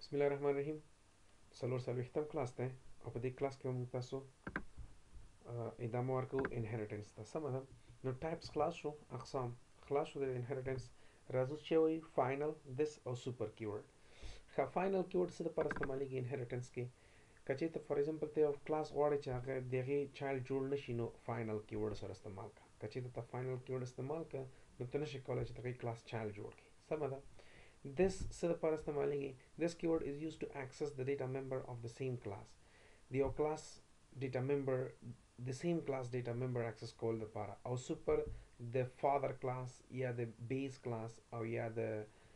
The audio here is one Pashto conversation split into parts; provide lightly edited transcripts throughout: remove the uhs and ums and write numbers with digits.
Bismillahirrahmanirrahim. Salur salvihtam class te. Op die class کې موږ تاسو ادامه ورکو inheritance ته سمه ده. نو types خلاص شو، اقسام خلاص شو د inheritance. راځو چې وایي final this او super keyword. ښه final keyword څه لپاره استعمالیږي inheritance کې؟ که چېرته فار ایگزامپل ته یو کلاس غواړې چې هغه د هغې چایلډ جوړ نه شي نو final keyword سره استعمال کړه. که چېرته ته final keyword استعمال کړه نو ته نشې کولی چې د هغې کلاس چایلډ جوړ کړې. سمه ده. This څه لپاره استعمالیږي؟ This keyword is used to access the data member of the same class. د یو کلاس data member د same class data member access کول لپاره او super د father class یا د base class او یا د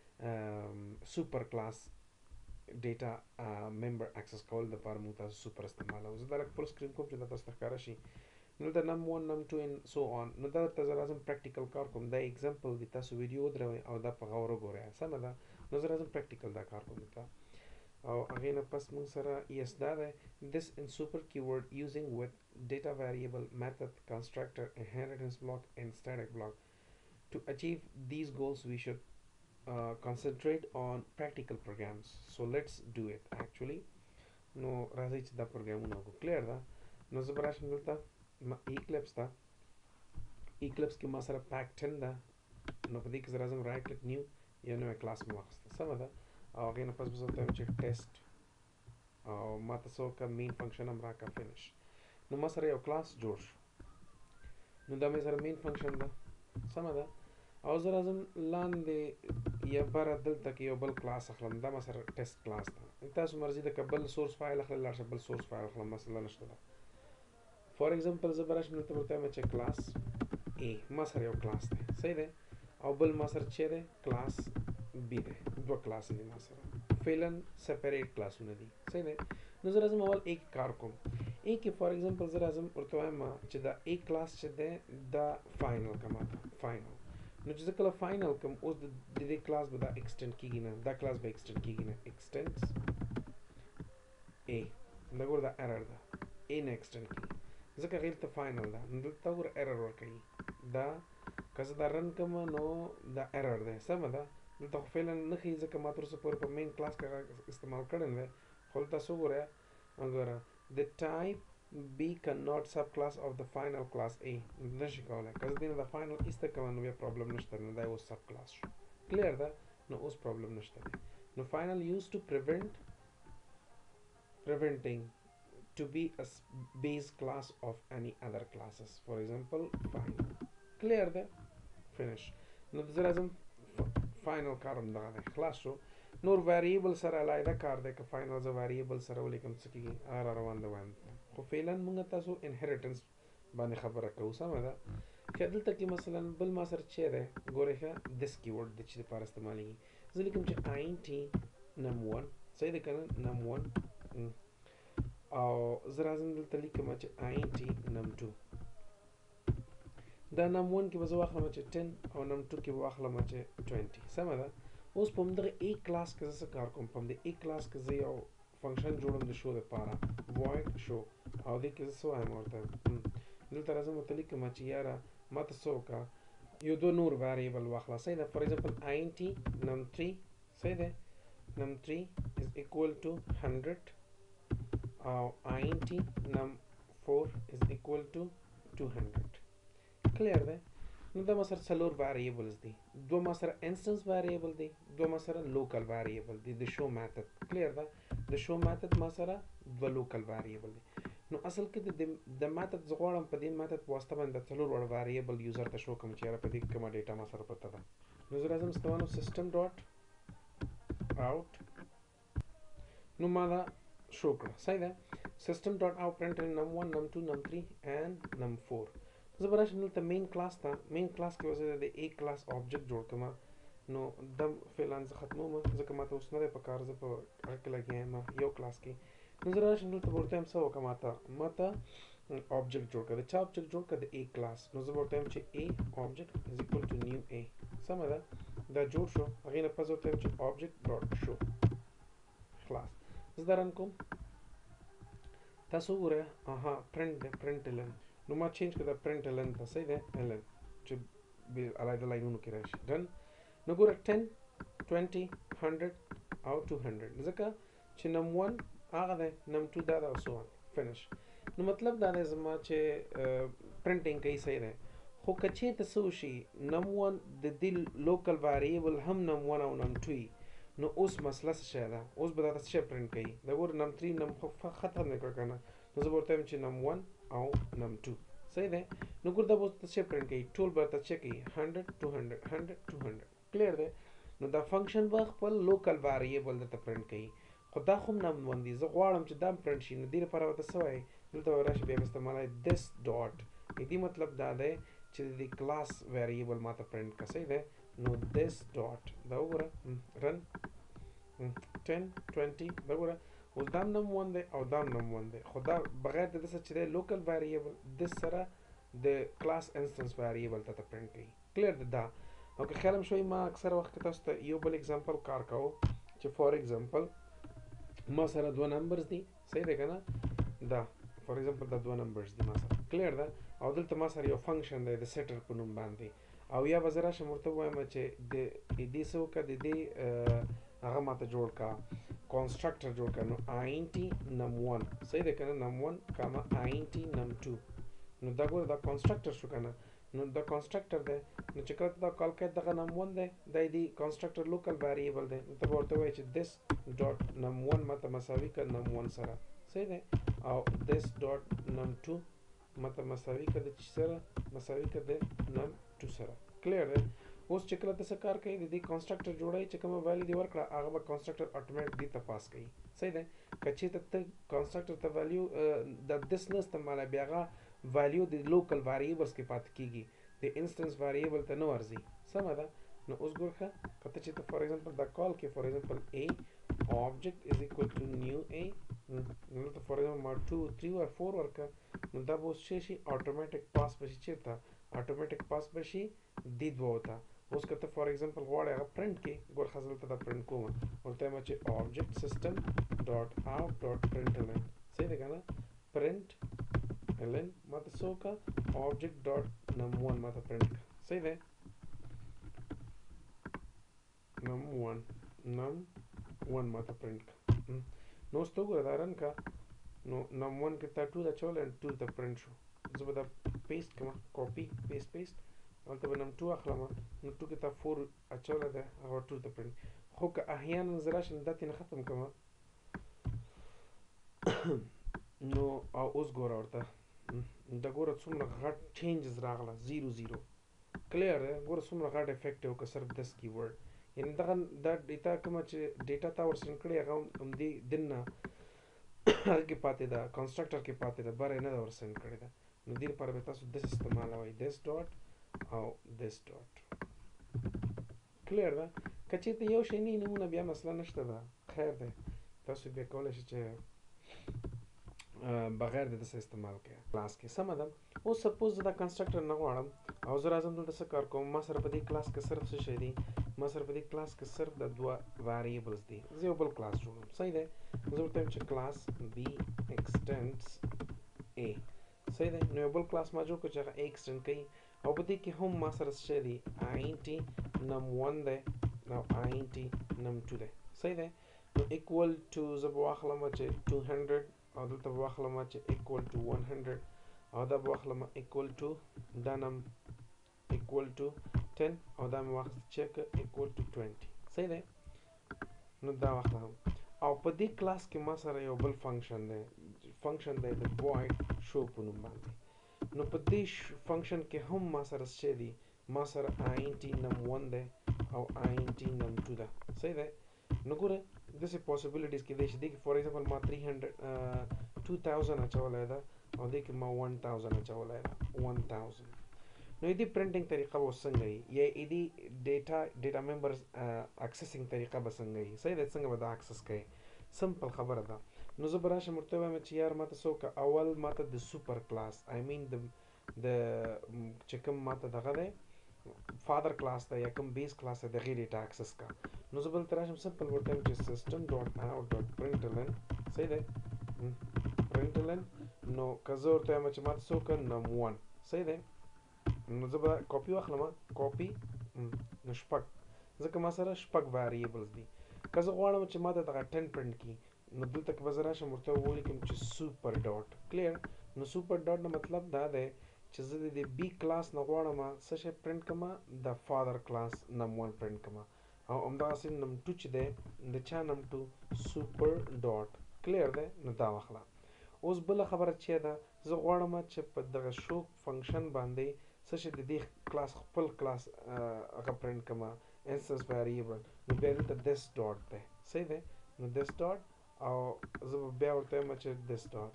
super class data member access کول لپاره موږ تاسو super استعمالوو. زه دا لږ فل سکرین کوم چې دا تاسو ته ښکاره شي. نو دا num 1 num 2 and so on. نو دا ته زه راځم پریکټیکل کار کوم. دا اگزامپل دی، تاسو ویډیو ودروئ او دا په غور وګورئ. سمه ده. نو زه راځم پریکټیکل دا کار کوم دلته او هغې نه پس موږ سره yes دا دی. This in super keyword using with data variable method constructor inheritance block and static block. To achieve these goals we should concentrate on practical programs. So let's do it actually. نو راځئ چې دا پروګرامونه وکړو. کلیر ده. نو زه به راشم دلته Eclipse ته. Eclipse کې ما سره pack 10 ده. نو په دې کې زه راځم رایټ کلیک نیو یو نوی کلاس مې واخیسته. سمه ده. او هغې نه پس به زه ورته وایم چې ټیسټ او ما ته څه وکړه مین فنکشن هم راکړه فینش. نو ما سره یو کلاس جوړ شو. نو دا مې سره مین فنکشن ده. سمه ده. او زه راځم لاندې یا بره دلته کې یو بل کلاس اخلم. دا ما سره ټیسټ کلاس ده. تاسو مرضي ده که بل سورس فایل اخلئ لاړ شئ بل سورس فایل اخلم، مسله نشته ده. فار ایگزامپل زه به راشم دلته به ورته وایم چې کلاس A ما سره یو کلاس دی. صحیح دی. او بل ما سره چې دی کلاس B دی. دوه کلاس دي ما سره فعلا سپریټ کلاسونه دي. صحیح دی. نو زه راځم اول A کې کار کوم. A کې فار ایگزامپل زه راځم ورته وایم چې دا A کلاس چې دی دا فاینل که ماته فاینل. نو چې زه کله فاینل کوم اوس د دې کلاس به دا ایکسټینډ کېږي نه، دا کلاس به ایکسټینډ کېږي نه. ایکسټینډس A دا ګوره دا ایرر ده. A نه ایکسټینډ کېږي ځکه غیر ته فاینل ده. نو دلته ګوره ایرر ورکوي. دا که زه دا رن کوم نو دا ایرر دی. سمه ده. دلته خو فعلا نه ښیي ځکه ما تر اوسه پورې په مین کلاس کې استعمال کړی نه دی. خو دلته څه وګوره وګوره د type B cannot subclass of the final class A. نشي کولی. که زه دې نه د فاینل ایسته کوم نو بیا پرابلم نشته نو دا اوس سب کلاس شو. کلیر ده. نو اوس پرابلم نشته دی. نو فاینل used to preventing to be a base class of any other classes. For example, final. Clear ده. Finish. نو زه راځم فاینل کارم دغه دی خلاص شو. نور ویریبل سره علیحده کار دی که فاینل زه ویریبل سره ولیکم څه کېږي هغه روان ده وایم. خو فعلا موږ تاسو انهریټنس باندې خبره کوو. سمه ده. که دلته کې مثلا بل ما سره چې دی ګورئ ښه دس کیورډ د چې دپاره استعمالیږي. زه لیکم چې int num1 صحیح ده که نه num1 او زه راځم دلته لیکم چې int num2. دا num1 کې به زه واخلم چې 10 او num2 کې به واخلم چې 20. سمه ده. اوس په همدغه A کلاس کې زه څه کار کوم؟ په همدې A کلاس کې زه یو فنکشن جوړم د شو دپاره void show او دې کې زه څه وایم ورته دلته راځم ورته لیکم چې یاره ما ته څه وکړه یو دوه نور ویریبل واخله. صحیح ده. فار ایگزامپل int num3 صحیح ده num3 is equal to 100 او int num4 is equal to 200. کلیر ده. نو دا ما سره څلور ویریبلز دي. دوه ما سره انسټنس ویریبل دي، دوه ما سره لوکل ویریبل دي د شو میتھډ. کلیر ده. د شو میتھډ ما سره دوه لوکل ویریبل دي. نو اصل کې د میتھډ زه غواړم په دې میتھډ په واسطه باندې د څلور وړ ویریبل یوزر ته شو کوم چې یاره په دې کې کومه ډیټا ما سره پرته ده. نو زه راځم استعمالوم سیسټم ډاټ آوټ. نو ما دا شو کړه. صحیح ده. سیسټم ډاټ آوټ پرنټ num1 num2 num3 and num4. زه به راشم دلته مین کلاس ته. مین کلاس کې به زه د A کلاس آبجکټ جوړ کړم. نو دا فعلا زه ختموم ځکه ما ته اوس نه دی په کار. زه په هغه کې لګیا یم یو کلاس کې. نو زه راشم دلته به ورته وایم څه وکړه ما ته آبجکټ جوړ کړه. د چا آبجکټ جوړ کړه؟ د A کلاس. نو زه به ورته وایم چې A آبجکټ از equal to new A. سمه ده. دا جوړ شو. هغې نه پس ورته وایم چې آبجکټ ډاټ شو خلاص. زه دا رن کوم. تاسو وګورئ اها پرنټ دی println. نو ما چینج کړه println ته. صحیح دی ln چې علیحده لاینونو کې راشي. ډن. نو ګوره 10 20 100 او 200 ځکه چې num1 هغه دی num2 دا ده او so on finish نو مطلب دا دی زما چې پرنټینګ کوي صحیح دی خو که چېرته څه وشي num1 د دې لوکل ویریبل هم num1 او num2 وي نو اوس مسله څه شی ده اوس به دا څه شی پرنټ کوي دا ګوره num3 num ختم نه کړه که نه نو زه به ورته وایم چې num1 او num2 صحیح دی نو ګوره دا به څه شی پرنټ کوي ټول به درته چک کوي 100 200 100 200 کلیر دی نو دا فنکشن به خپل لوکل ویریبل درته پرنټ کوي خو دا خو num1 دی زه غواړم چې دا پرنټ شي نو دې لپاره ورته څه وایي دلته به راشي بیا به استعمالوي this dot دې مطلب دا دی چې د کلاس ویریبل ماته پرنټ کا صحیح دی نو this dot دا وګوره run 10 20 دا وګوره اوس دا num1 دی او دا num1 دی خو دا بغیر د دې چې دی لوکل ویریبل د سره د کلاس انسټنس ویریبل ته پرنټ کوي کلیر دی دا او که خیال شوي ما اکثر وخت کې تاسو ته یو بل اگزامپل کار کوو چې فور ایگزامپل ما سره دوه نمبرز دي صحیح دی که نه دا فور ایگزامپل دا دوه نمبرز دي ما سره کلیر ده او دلته ما سره یو فنکشن دی د سیټر په نوم باندې او یا به زه راشم ورته ووایم چې د دې څه وکړه د دې هغه ماته جوړ کا کنسټرکټر جوړ کا نو int num1 صحیح دی که نه num1 کاما int num2 نو دا ګوره دا کنسټرکټر شو که نه نو دا کنسټرکټر دی نو چې کله دا کال کوي دغه num1 دی دا دی کنسټرکټر لوکل ویریبل دی نو ته به ورته وایي چې this dot num1 ماته مساوي که num1 سره صحیح دی او this dot num2 ماته مساوي که د چې سره مساوي که د num2 سره کلیر دی اوس چې کله ته څه کار کوي د دې کنسټرکټر جوړوي چې کومه ویلیو دې ورکړه هغه به کنسټرکټر اټومیټیک دې ته پاس کوي صحیح دی که چېرته ته کنسټرکټر ته ویلیو د this نه استعمالوي بیا هغه ویلیو د لوکل ویریبلز کې پاتې کېږي د انسټنس ویریبل ته نه ورځي سمه ده نو اوس ګوره ښه که ته چېرته فار ایگزامپل دا کال کې فار ایگزامپل a object is equal to new a دلته فار ایگزامپل ما 2 3 or 4 ورکړه نو دا به اوس څه شي اټومیټیک پاس به شي چېرته اټومیټیک پاس به شي دې دوو ته اوس که ته فار ایگزامپل غواړې هغه پرنټ کې ګوره ښه زه دلته دا پرنټ کوم ورته وایم چې object system dot out dot println صحیح دی که نه print ln ماته څه وکړه object dot num1 ماته پرنټ کړه صحیح دی num1 ماته پرنټ کړه نو اوس ته وګوره دا رن کا نو num1 کې تا 2 اچولی 2 ته پرنټ شو زه به دا پیسټ کړم کاپي پیسټ هلته به num2 اخلم نو 2 کې تا 4 اچولی دی هغه 2 ته پرنټ خو که احیانا زه راشم دا ترېنه ختم کړم نو او اوس ګوره ورته دا ګوره څومره غټ چینجز راغله 0 کلیر دی ګوره څومره غټ افیکټ یې وکړه صرف دس کی ورډ یعنې دغه دا ډیټا کومه چې ډیټا تا ورسند کړې هغه همدې دن نه هغه کې پاتې ده کنسټرکټر کې پاتې ده بره یې نه ده ورسند کړې ده نو دې لپاره به تاسو دس استعمالوئ this dot او this dot کلیر ده که چېرته یو شی نه نمونه بیا مسله نشته ده خیر دی تاسو بیا کولی شئ چې بغیر د دسه استعمال کوي کلاس کې سمه ده اوس سپوز زه دا کنسټرکټر نه غواړم او زه راځم دلته څه کار کوم ما سره په دې کلاس کې صرف څه شی دی ما سره په دې کلاس کې صرف د دوه ویریبلز دي زه یو بل کلاس جوړوم صحیح دی زه ورته وایم چې کلاس b extends a صحیح دی نو یو بل کلاس ما جوړ کړ چې هغه a extend کوي او په دې کې هم ما سره څه شی دی int num1 دی او int num2 دی صحیح دی نو equal to زه به واخلم چې 200 او دلته به واخلم چې equal to 100 او دا به واخلم equal to دا نم equal to 10 او دا مې واخلم چې equal to 20 صحیح دی نو دا واخلم او په دې کلاس کې ما سره یو بل فنکشن دی د void show په نوم باندې نو په دې فنکشن کې هم ما سره څه دی ما سره int num1 دی او int num2 ده صحیح دی نو ګوره داسې پاسبلیټیز کې دی چې دې کې فار ایگزامپل ما 2000 اچولی ده او دې کې ما 1000 اچولی ده 1000 نو دې پرنټینګ طریقه به څنګه وي یا دې ډیټا ممبرز اکسسینګ طریقه به څنګه وي صحیح دی څنګه به دا اکسس کوي سمپل خبره ده نو زه به راشم ورته ووایم چې یار ماته څه وکړه اول ماته د سوپر کلاس آی مین د چې کوم ماته دغه دی فادر کلاس دی یا کوم بیس کلاس دی د هغې ډیټا اکسس کا نو زه به دلته راشم سمپل ورته وایم چې system dot out dot println صحیح دی println نو که زه ورته وایم چې ماته څه وکړه num1 صحیح دی نو زه به کاپي واخلم کاپي نو شپږ ځکه ما سره شپږ ویریبلز دي که زه غواړم چې ما ته دغه 10 پرنټ کړي نو دلته کې به زه راشم ورته ولیکم چې سوپر ډاټ کلیر. نو سوپر ډاټ نه مطلب دا دی چې زه د دې بی کلاس نه غواړم څه شی پرنټ کړم، د فادر کلاس نم1 پرنټ کړم، او همدغسې نم2 چې دی د چا نم2 سوپر ډاټ کلیر دی. نو دا واخله. اوس بله خبره چې ده، زه غواړم چې په دغه شو فنکشن باندې څه شی د دې کلاس خپل کلاس هغه پرنټ کړم انسټنس ویریبل. نو بیا دلته دس ډاټ دی، صحیح دی. نو دس ډاټ او زه به بیا ورته وایم چې دس ډاټ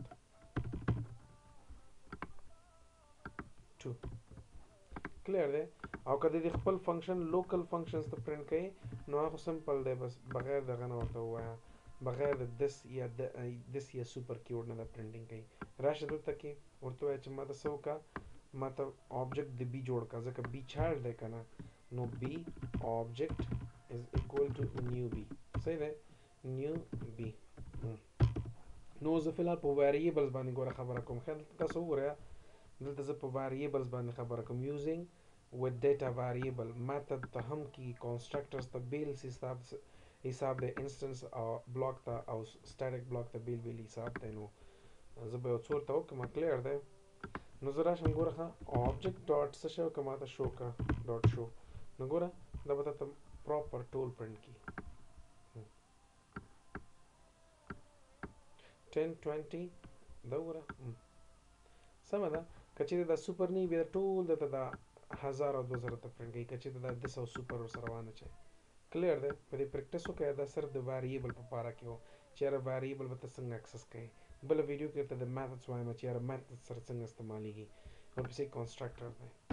2 کلیر دی. او که د دې خپل فنکشن لوکل فنکشنز ته پرنټ کوي نو هغه سمپل دی، بس بغیر دغه نه ورته ووایه، بغیر د دس یا سوپر کیورډ نه د پرنټینګ کوي. راشه دلته کې ورته وایه چې ما ته څه وکړه، ما ته آبجیکټ د بي جوړ کړه، ځکه بي چایلډ دی که نه. نو بي آبجیکټ از اکول ټو نیو بي، صحیح دی، نیو بي. نو زه فی الحال په ویریبلز باندې ګوره خبره کوم. خیال تاسو وګورئ دلته زه په ویریبلز باندې خبره کوم. یوزینګ with data variable method ته هم کی constructors ته بیل حساب د انسټنس او بلاک ته او static بلاک ته بیل حساب دی. نو زه به یو څو ورته وکړم کلیر دی. نو زه راشم ګوره ښه object ډاټ څه شی وکړه ما ته شو کړه ډاټ شو. نو ګوره دا به ته پراپر ټول پرنټ کړي 10 20 دا وګوره سمه ده. که چېرې دا سوپر نه وي بیا ټول درته دا 1000 او 2000 ته پرنټ کوي. که چېرې دا 200 سوپر ورسره وانه کلیر دی. په دې پریکټس وکړئ. دا صرف د ویریبل په باره کې و چې یاره ویریبل به ته څنګه اکسس کوې. بله ویډیو کې ته د میتھډز وایم چې یاره میتھډ سره څنګه استعمالیږي. ورپسې کنسټرکټر دی.